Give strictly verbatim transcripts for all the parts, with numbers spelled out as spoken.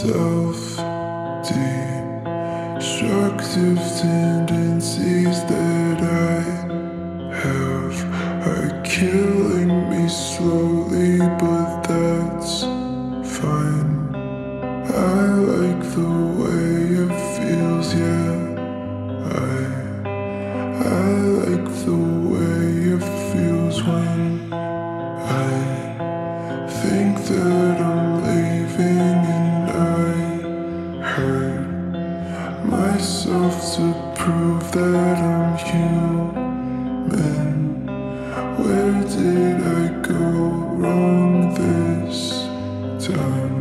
self-destructive tendencies that I have are killing me slowly, but that's fine. I like the way it feels, yeah. I I like the way it feels when I think that I'm leaving, and I hurt myself to prove that I'm human. Where did I go wrong this time?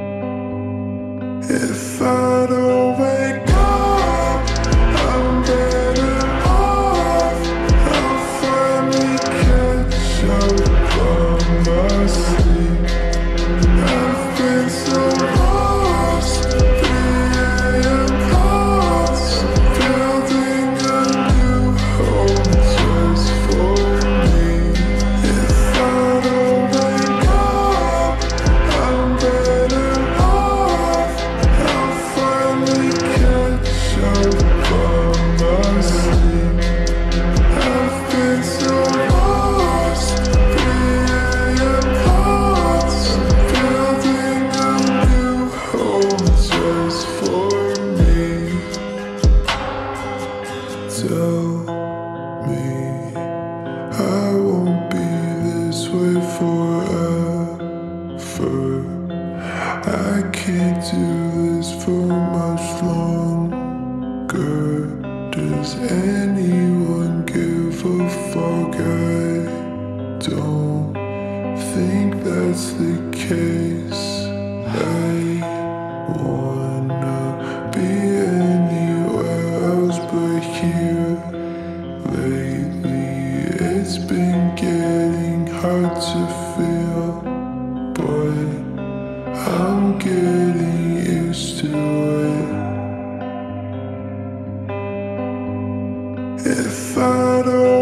If I don't wake up, I'm better off. I'll finally catch up on my sleep. I've been so lost, three a m thoughts, building a new home just for me. If I don't wake up, I'm better off. I'll finally catch up on my sleep. I've been so lost, three a m thoughts, building a new home just for me. Tell me I won't be this way forever. I can't do this for much longer. Does anyone give a fuck? I don't think that's the case. I wanna be anywhere else but here. Lately it's been getting hard to feel, but I'm getting used to it. If I don't